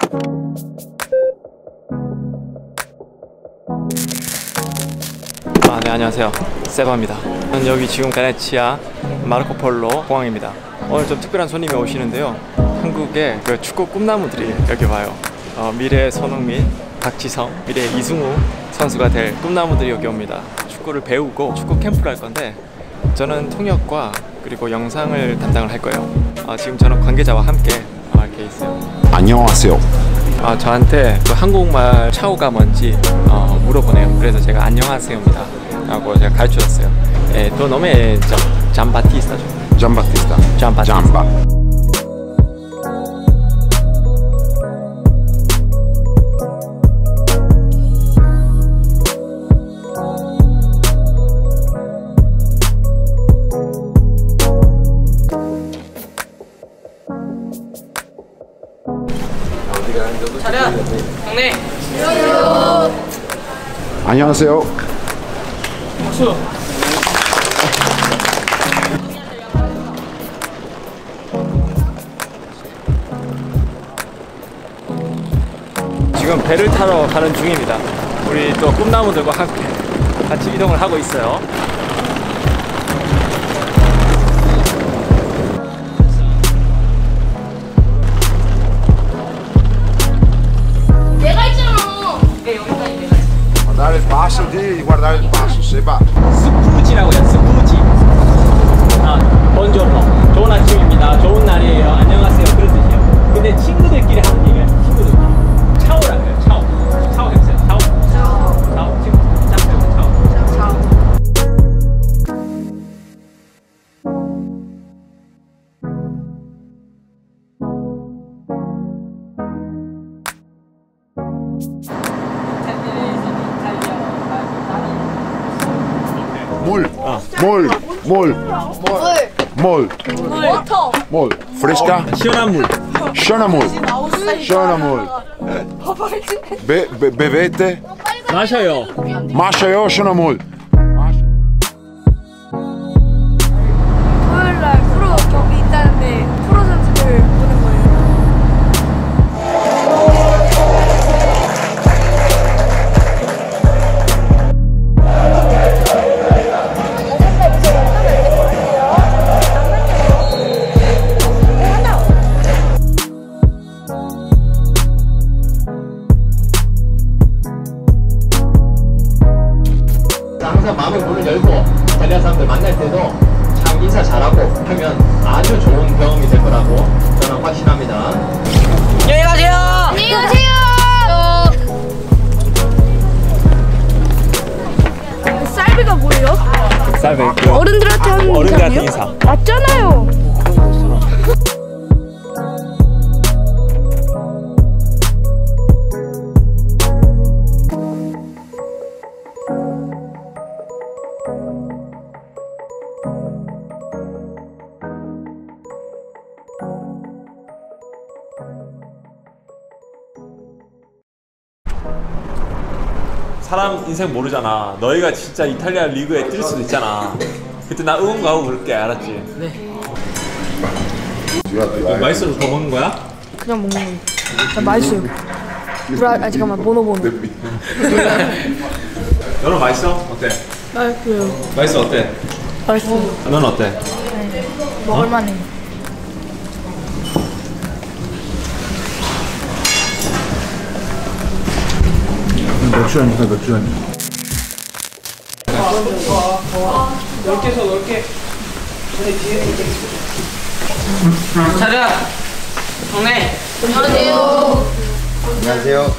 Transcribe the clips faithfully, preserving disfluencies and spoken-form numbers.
아, 네, 안녕하세요. 세바입니다. 저는 여기 지금 베네치아 마르코폴로 공항입니다. 오늘 좀 특별한 손님이 오시는데요. 한국의 그 축구 꿈나무들이 여기 와요. 어, 미래의 손흥민, 박지성, 미래의 이승우 선수가 될 꿈나무들이 여기 옵니다. 축구를 배우고 축구 캠프를 할 건데 저는 통역과 그리고 영상을 담당을 할 거예요. 어, 지금 저는 관계자와 함께 어, 이렇게 있어요. 안녕하세요. 아, 저한테 그 한국말 차오가 뭔지 어, 물어보네요. 그래서 제가 안녕하세요입니다 라고 제가 가르쳐줬어요. 예, tu nome è Giambattista. Giambattista. Giambattista. Giamba. 차렷! 경례! 안녕하세요. 박수! 지금 배를 타러 가는 중입니다. 우리 또 꿈나무들과 함께 같이 이동을 하고 있어요. Guardare il passo, di guardare il passo, se va. 스쿠지라고 해요. 스쿠지. 아, 번조로. 좋은 아침입니다. 좋은 날이에요. 안녕하세요. 그런 뜻이에요. 근데 친구들끼리 하는 얘기예요. 친구들끼리. 차오라고 해요. 차오. 차오 해보세요. 차오. 차오. 차오. 지금 짝 해보세요. 차오. 차오. Mol, mol, mol, mol, mol, fresca? 시원한 물. 시원한 물, 시원한 물. Be, be, bevete? 마셔요. 마셔요, 시원한 물. 토요일날 프로 경기 있다는데 프로 선수들 보는 거예요. 항상 마음의 문을 열고 이탈리아 사람들 만날 때도 참 인사 잘하고 하면 아주 좋은 경험이 될 거라고 저는 확신합니다. 안녕히 가세요! 안녕히 가세요. 쌀비가 뭐예요? 쌀배. 어른들한테 하는 어른들한테 인사예요? 인사. 맞잖아요. 사람 인생 모르잖아. 너희가 진짜 이탈리아 리그에 뛸 수도 있잖아. 그때 나 응원 가고 그럴게. 알았지? 네. 맛있어서 더 먹는 거야? 그냥 먹는 거. 나 맛있어요. 브라, 아 잠깐만 보노보노. 너는 맛있어? 어때? 맛있어요. 맛있어 어때? 맛있어요. 넌 어때? 먹을만해. 맥주 아닙니까, 맥주 아닙니까? 넓게 서 넓게. 차렷! 경례! 안녕하세요. Annyeonghaseyo.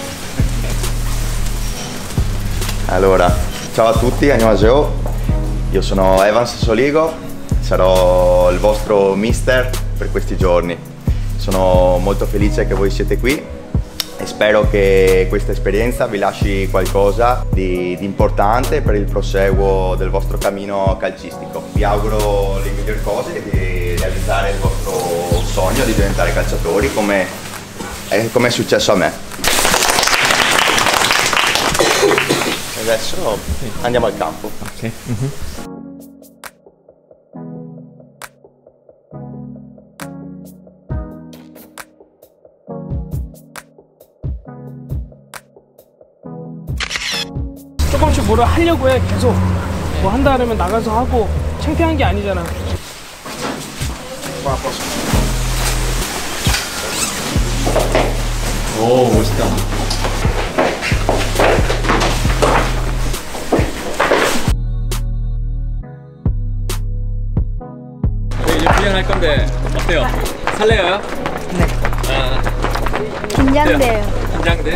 Allora, ciao a tutti, annyeonghaseyo. Io sono Evans Soligo, sarò il vostro mister per questi giorni. Sono molto felice che voi siete qui e spero che questa esperienza vi lasci qualcosa di, di importante per il proseguo del vostro cammino calcistico. Vi auguro le migliori cose e di realizzare il vostro sogno di diventare calciatori come è, come è successo a me. Adesso andiamo al campo. Okay. Mm-hmm. 조금씩 뭐를 하려고 해. 계속 뭐 한다 그러면 나가서 하고 창피한 게 아니잖아. 오, 멋있다. 네, 이제 훈련할 건데 어때요? 설레요? 네. 아, 긴장돼요. 긴장돼?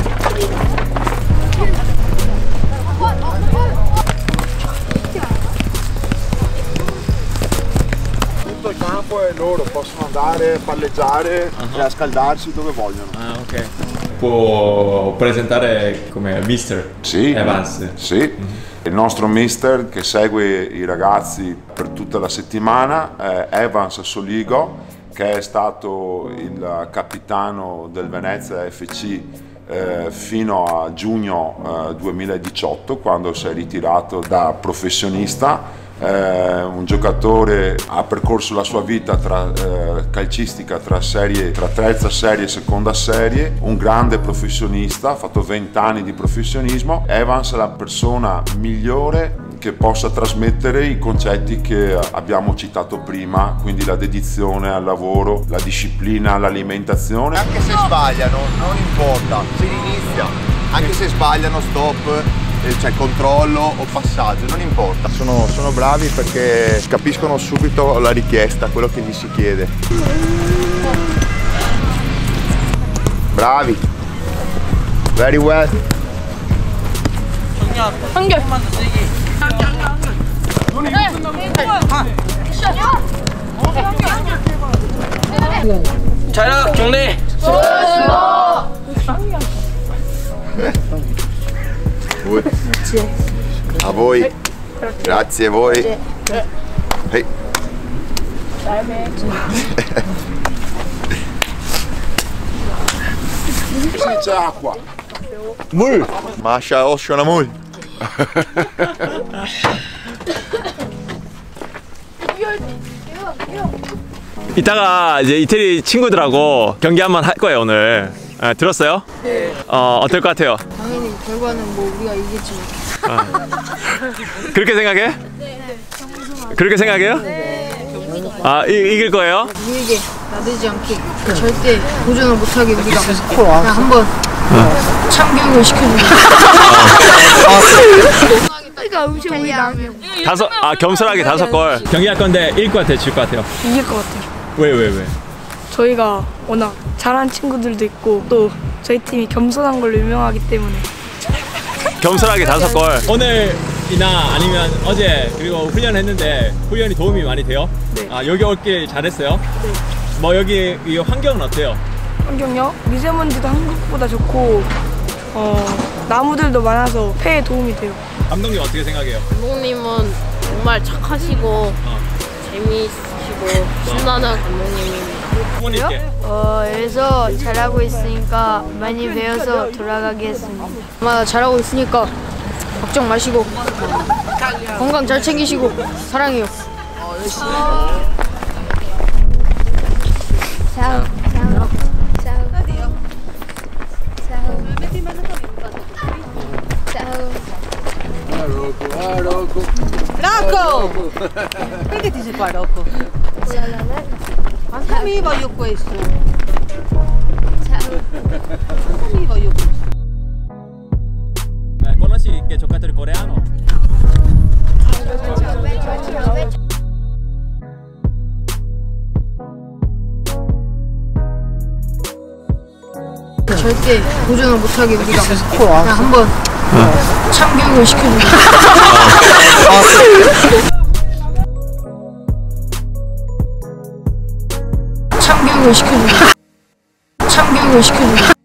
Tutto il campo e loro possono andare a palleggiare e a scaldarsi dove vogliono. 아, ok. Può presentare come mister Sì, Evans. sì. Il nostro mister che segue i ragazzi per tutta la settimana è Evans Soligo, che è stato il capitano del Venezia F C eh, fino a giugno eh, duemiladiciotto, quando si è ritirato da professionista. Eh, un giocatore ha percorso la sua vita tra, eh, calcistica tra, serie, tra terza serie e seconda serie, un grande professionista, ha fatto venti anni di professionismo. Evans è la persona migliore che possa trasmettere i concetti che abbiamo citato prima, quindi la dedizione al lavoro, la disciplina, l'alimentazione. Anche se sbagliano, non importa, si inizia, anche se sbagliano stop, cioè controllo o passaggio, non importa. Sono, sono bravi perché capiscono subito la richiesta, quello che gli si chiede. Bravi. Very well. 한결. 자력 경례. Voi. A voi. Grazie a voi. Hey. C'è acqua. 물. 마샤 오셔나 물. 이따가 이제 이태리 친구들하고 경기 한번 할 거예요 오늘. 아, 들었어요? 네. 어, 어떨 것 같아요? 당연히 결과는 뭐 우리가 이기겠지만. 아. 그렇게 생각해? 네. 그렇게 생각해요? 네. 아, 이, 이길 거예요? 우리에게 나대지 않게 절대 도전을 못하게 우리가 그냥 한번 참교육을 시켜주고. 그러니까 음식 우리 나면 다섯, 아 겸손하게 다섯 골. 경기할 건데 이길 것 같아요, 질 것 같아요? 이길 것 같아요. 왜, 왜, 왜? 저희가 워낙 잘하는 친구들도 있고 또 저희 팀이 겸손한 걸로 유명하기 때문에. 겸손하게 다섯 골. 오늘이나 아니면 어제 그리고 훈련했는데 훈련이 도움이 많이 돼요? 네. 아, 여기 올길 잘했어요? 네. 뭐 여기 이 환경은 어때요? 환경요? 미세먼지도 한국보다 좋고 어, 나무들도 많아서 폐에 도움이 돼요. 감독님 어떻게 생각해요? 감독님은 정말 착하시고 어. 재미있으시고 신나는 감독님입니다. 부모님께. 어, 여기서 잘하고 있으니까 많이 배워서 돌아가겠습니다. 아마 잘하고 있으니까 걱정 마시고 건강 잘 챙기시고 사랑해요. Ciao. Ciao. Ciao. Ciao. Rocco! Perché ti sei qua, Rocco? Anche mi voglio questo. Ciao. Anche mi voglio questo. Conosci che giocatori coreano? 절대 도전을 못하게 우리가 그냥 한번 참교육을 시켜주고. 참교육을 시켜주고. 참교육을 시켜주고.